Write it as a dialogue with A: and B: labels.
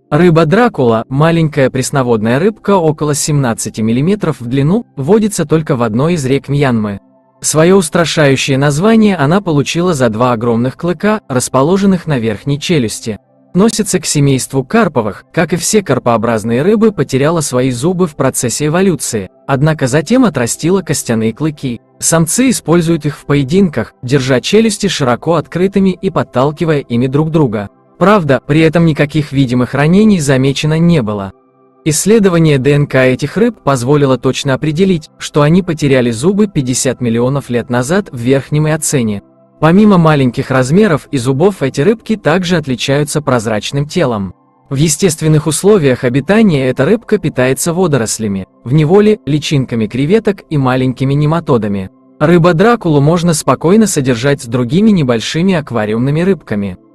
A: Рыба Дракула, маленькая пресноводная рыбка около 17 мм в длину, водится только в одной из рек Мьянмы. Свое устрашающее название она получила за два огромных клыка, расположенных на верхней челюсти. Относится к семейству карповых, как и все карпообразные рыбы, потеряла свои зубы в процессе эволюции, однако затем отрастила костяные клыки. Самцы используют их в поединках, держа челюсти широко открытыми и подталкивая ими друг друга. Правда, при этом никаких видимых ранений замечено не было. Исследование ДНК этих рыб позволило точно определить, что они потеряли зубы 50 миллионов лет назад в верхнем эоцене. Помимо маленьких размеров и зубов, эти рыбки также отличаются прозрачным телом. В естественных условиях обитания эта рыбка питается водорослями, в неволе – личинками креветок и маленькими нематодами. Рыба Дракулу можно спокойно содержать с другими небольшими аквариумными рыбками.